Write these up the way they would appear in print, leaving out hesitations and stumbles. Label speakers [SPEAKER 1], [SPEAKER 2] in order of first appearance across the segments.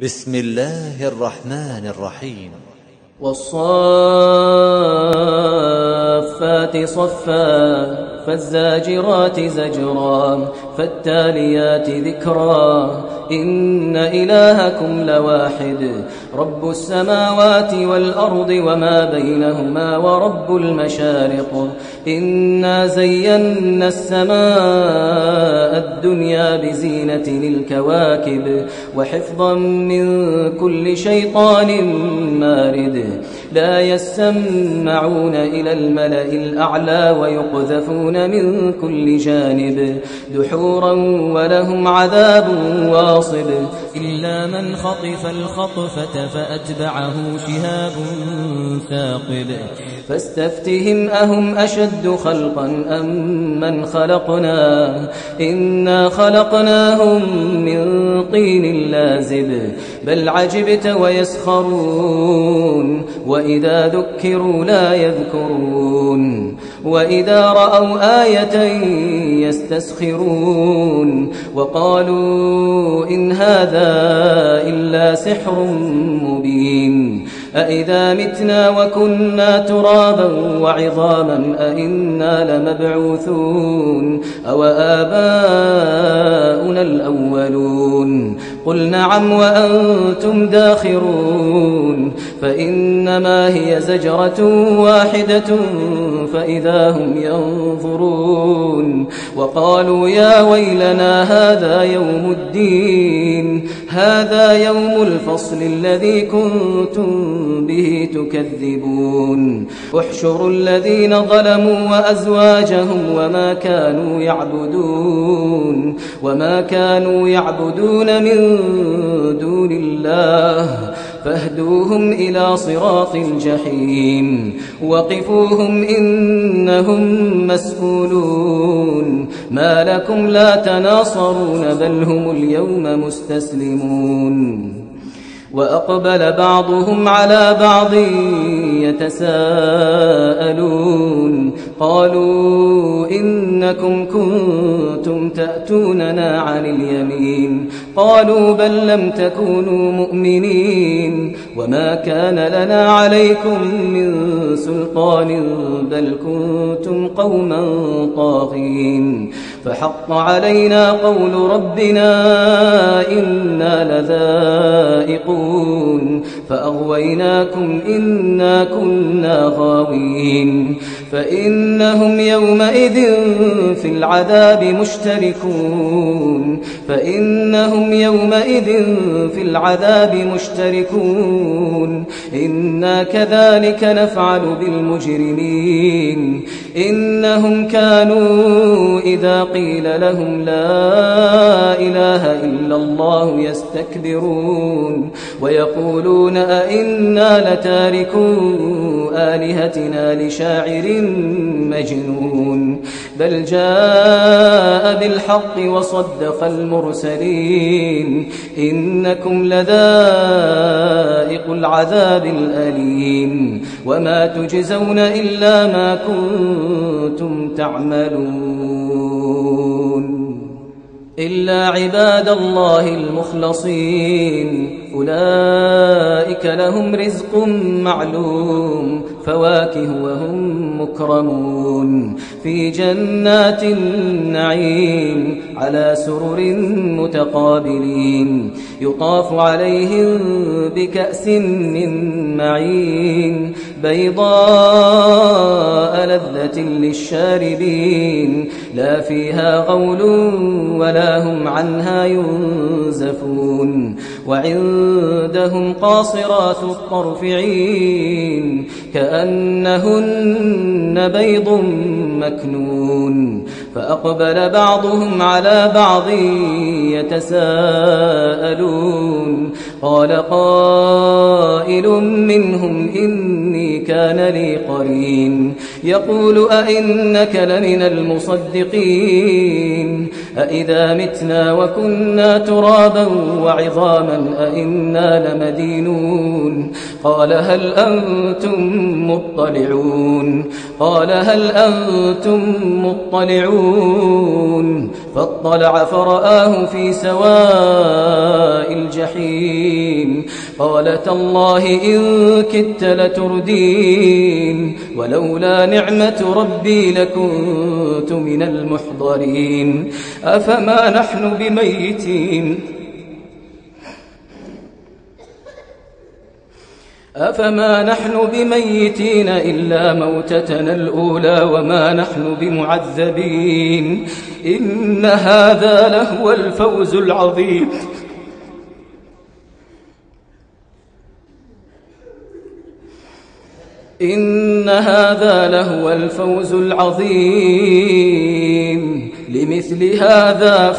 [SPEAKER 1] بسم الله الرحمن الرحيم.
[SPEAKER 2] والصافات صفا فالزاجرات زجرا فالتاليات ذكرا إن إلهكم لواحد رب السماوات والأرض وما بينهما ورب المشارق إنا زينا السماء الدنيا بزينة الكواكب وحفظا من كل شيطان مارد لا يسمعون إلى الملأ الأعلى ويقذفون من كل جانب دحورا ولهم عذاب واصب إلا من خطف الخطفة فأتبعه شهاب ثاقب فاستفتهم أهم أشد خلقا أم من خلقنا إنا خلقناهم من طين لازب بل عجبت ويسخرون وإذا ذكروا لا يذكرون وإذا رأوا آية يستسخرون وقالوا إن هذا إلا سحر مبين أإذا متنا وكنا ترابا وعظاما أإنا لمبعوثون أو آباؤنا الأولون قل نعم وأنتم داخرون فإنما هي زجرة واحدة فإذا هم ينظرون وقالوا يا ويلنا هذا يوم الدين هذا يوم الفصل الذي كنتم به تكذبون احشروا الذين ظلموا وأزواجهم وما كانوا يعبدون من دون الله فاهدوهم إلى صراط الجحيم وقفوهم إنهم مسؤولون ما لكم لا تناصرون بل هم اليوم مستسلمون وأقبل بعضهم على بعض يتساءلون قالوا إنكم كنتم تأتوننا عن اليمين قالوا بل لم تكونوا مؤمنين وما كان لنا عليكم من سلطان بل كنتم قوما طاغين فحق علينا قول ربنا إنا لذائقون فأغويناكم إنا كنا غاوين فإنهم يومئذ في العذاب مشتركون إنا كذلك نفعل بالمجرمين إنهم كانوا إذا قيل لهم لا إله إلا الله يستكبرون ويقولون أئنا لتاركو آلهتنا لشاعر مجنون بل جاء بالحق وصدق المرسلين إنكم لذائق العذاب الأليم وما تجزون إلا ما كنتم تعملون إلا عباد الله المخلصين أولئك لهم رزق معلوم فواكه وهم مكرمون في جنات النعيم على سرر متقابلين يطاف عليهم بكأس من معين بيضاء لذة للشاربين لا فيها غول ولا هم عنها ينزفون وعندهم قاصرات الطرف عين كأنهن بيض مكنون فأقبل بعضهم على بعض يتساءلون قال قائل منهم إني كان لي قرين يقول أئنك لمن المصدقين أئذا متنا وكنا ترابا وعظاما أئنا لمدينون قال هل أنتم مطلعون فاطلع فرآه في سواء الجحيم قال تالله إن كدت لتردين ولولا نعمة ربي لكنت من المحضرين أفما نحن بميتين إلا موتتنا الأولى وما نحن بمعذبين إن هذا لهو الفوز العظيم لمثل هذا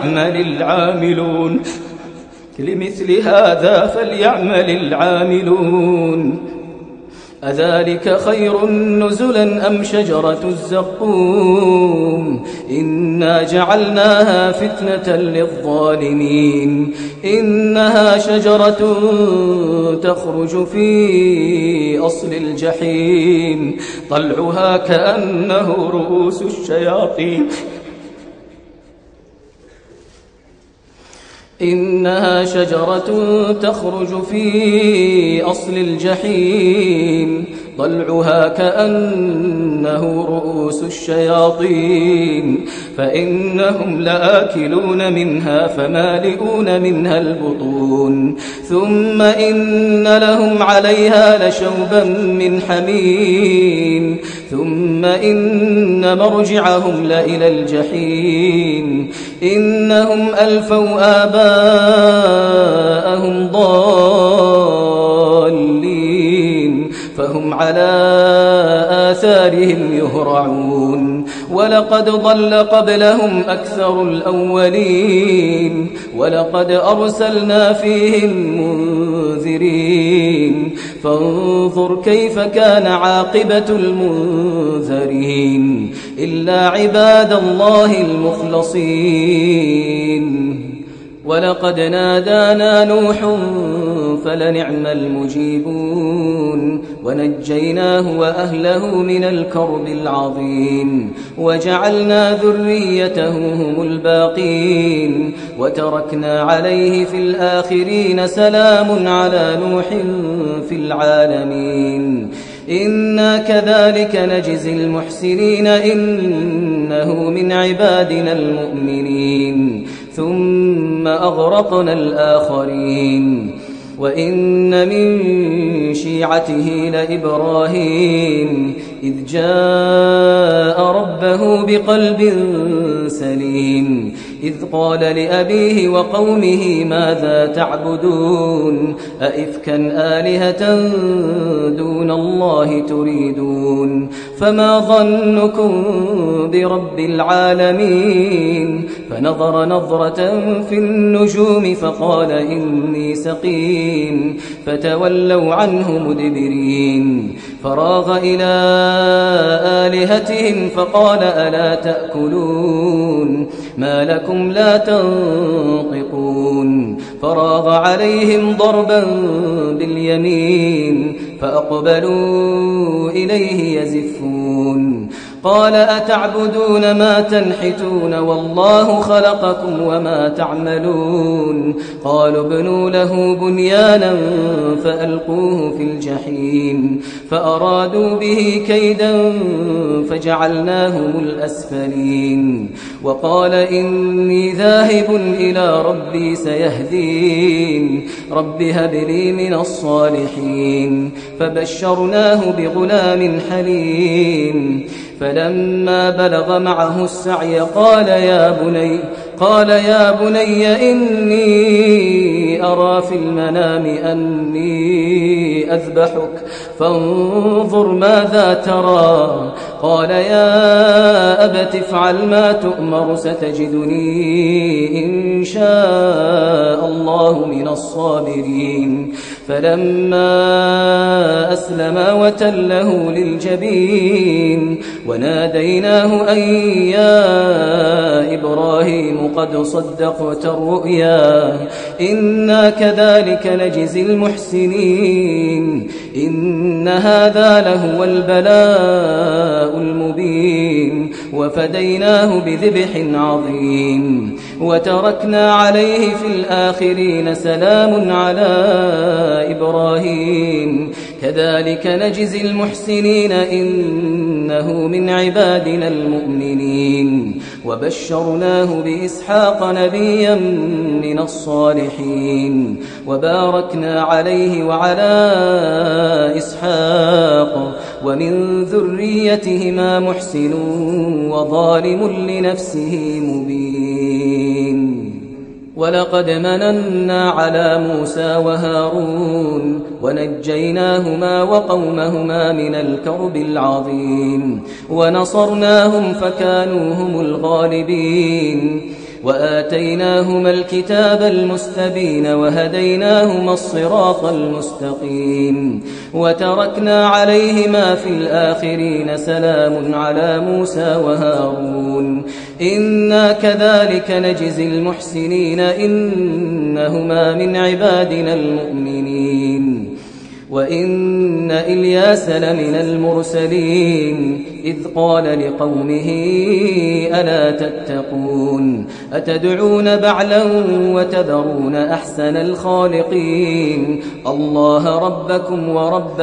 [SPEAKER 2] فليعمل العاملون أذلك خير نزلا أم شجرة الزقوم إنا جعلناها فتنة للظالمين إنها شجرة تخرج في أصل الجحيم طلعها كأنه رؤوس الشياطين إنها شجرة تخرج في أصل الجحيم طلعها كأنه رؤوس الشياطين فإنهم لآكلون منها فمالئون منها البطون ثم إن لهم عليها لشوبا من حميم ثم إن مرجعهم لإلى الجحيم إنهم ألفوا آباءهم ضالين فهم على آثارهم يهرعون ولقد ضل قبلهم أكثر الأولين ولقد أرسلنا فيهم منذرين فانظر كيف كان عاقبة المنذرين إلا عباد الله المخلصين ولقد نادانا نوح فلنعم المجيبون ونجيناه وأهله من الكرب العظيم وجعلنا ذريته هم الباقين وتركنا عليه في الآخرين سلام على نوح في العالمين إنا كذلك نجزي المحسنين إنه من عبادنا المؤمنين ثم أغرقنا الآخرين وإن من شيعته لإبراهيم إذ جاء ربه بقلب سليم إذ قال لأبيه وقومه ماذا تعبدون أئفكا آلهة دون الله تريدون فما ظنكم برب العالمين فنظر نظرة في النجوم فقال إني سقيم فتولوا عنه مدبرين فراغ إلى آلهتهم فقال ألا تأكلون ما لكم لا تنطقون فراغ عليهم ضربا باليمين فأقبلوا إليه يزفون قال أتعبدون ما تنحتون والله خلقكم وما تعملون قالوا ابنوا له بنيانا فألقوه في الجحيم فأرادوا به كيدا فجعلناهم الأسفلين وقال إني ذاهب إلى ربي سيهدين رب هب لي من الصالحين فبشرناه بغلام حليم فلما بلغ معه السعي قال يا بني إني أرى في المنام أني أذبحك فانظر ماذا ترى قال يا أبت افعل ما تؤمر ستجدني إن شاء الله من الصابرين فلما أسلما وتله للجبين وناديناه أن يا إبراهيم قد صدقت الرؤيا إنا كذلك نجزي المحسنين إن هذا لهو البلاء المبين وفديناه بذبح عظيم وتركنا عليه في الآخرين سلام على إبراهيم كذلك نجزي المحسنين إنه من عبادنا المؤمنين وبشرناه بإسحاق نبيا من الصالحين وباركنا عليه وعلى إسحاق ومن ذريتهما محسن وظالم لنفسه مبين ولقد مننا على موسى وهارون ونجيناهما وقومهما من الكرب العظيم ونصرناهم فكانوا هم الغالبين وآتيناهما الكتاب المستبين وهديناهما الصراط المستقيم وتركنا عليهما في الآخرين سلام على موسى وهارون إنا كذلك نجزي المحسنين إنهما من عبادنا المؤمنين وإن إلياس لمن المرسلين إذ قال لقومه ألا تتقون أتدعون بعلا وتذرون أحسن الخالقين الله ربكم ورب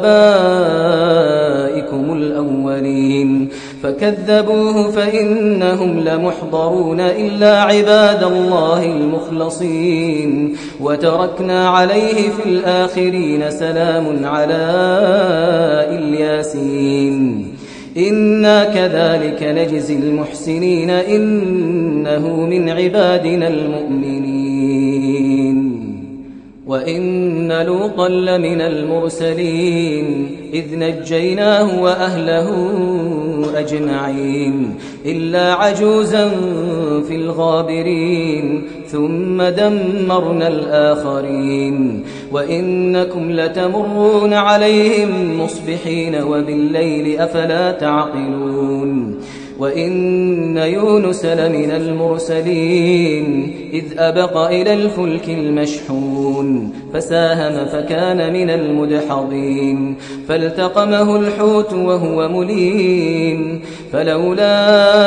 [SPEAKER 2] آبائكم الأولين فكذبوه فإنهم لمحضرون إلا عباد الله المخلصين وتركنا عليه في الآخرين سلام على الياسين إنا كذلك نجزي المحسنين إنه من عبادنا المؤمنين وإن لوطا لمن المرسلين إذ نجيناه وأهله أجمعين إلا عجوزا في الغابرين ثم دمرنا الآخرين وإنكم لتمرون عليهم مصبحين وبالليل أفلا تعقلون وإن يونس لمن المرسلين إذ أبق إلى الفلك المشحون فساهم فكان من المدحضين فالتقمه الحوت وهو مليم فلولا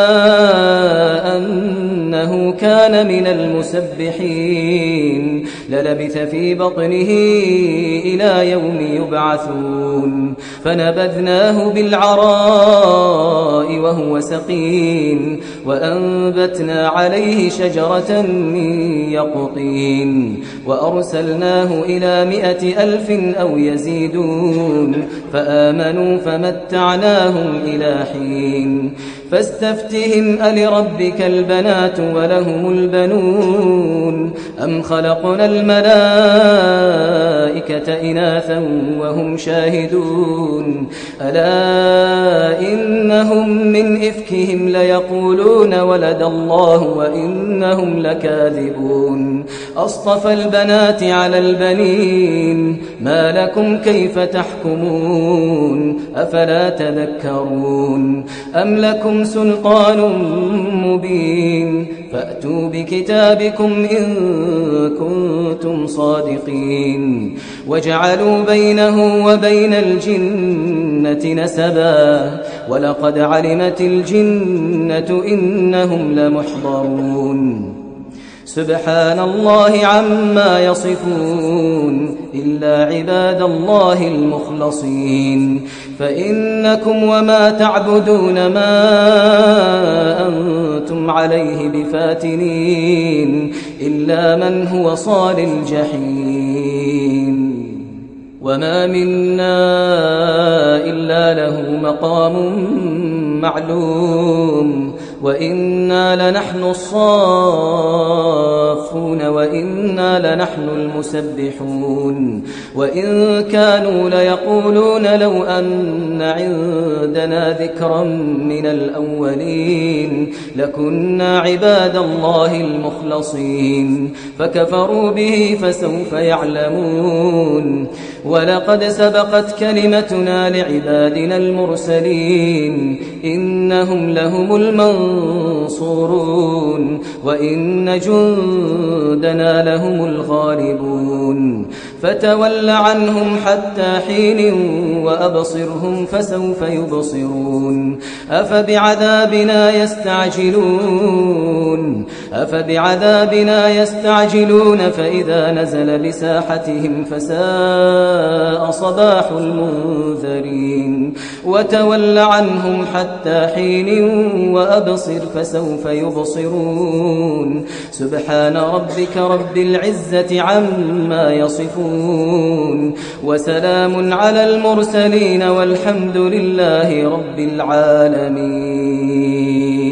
[SPEAKER 2] أنه كان من المسبحين للبث في بطنه إلى يوم يبعثون فنبذناه بالعراء وهو سقيم وأنبتنا عليه شجرة من يقطين وأرسلناه إلى 100,000 أو يزيدون فآمنوا فمتعناهم إلى حين فاستفتهم ألربك البنات ولهم البنون أم خلقنا الملائكة إناثا وهم شاهدون ألا إنهم من إفكهم ليقولون ولد الله وإنهم لكاذبون أصطفى البنات على البنين ما لكم كيف تحكمون أفلا تذكرون أم لكم سلطان مبين فأتوا بكتابكم إن كنتم صادقين وجعلوا بينه وبين الجنة نسبا ولقد علمت الجنة إنهم لمحضرون سبحان الله عما يصفون إلا عباد الله المخلصين فإنكم وما تعبدون ما أنتم عليه بفاتنين إلا من هو صال الجحيم وما منا إلا له مقام معلوم وإنا لنحن الصافون وإنا لنحن المسبحون وإن كانوا ليقولون لو أن عندنا ذكرا من الأولين لكنا عباد الله المخلصين فكفروا به فسوف يعلمون ولقد سبقت كلمتنا لعبادنا المرسلين إنهم لهم المنصورون وإن جندنا لهم الغالبون فتول عنهم حتى حين وأبصرهم فسوف يبصرون أفبعذابنا يستعجلون فإذا نزل بساحتهم فساء صباح المنذرين وتول عنهم حتى حين وأبصر فسوف يبصرون سبحان ربك رب العزة عما يصفون وسلام على المرسلين والحمد لله رب العالمين.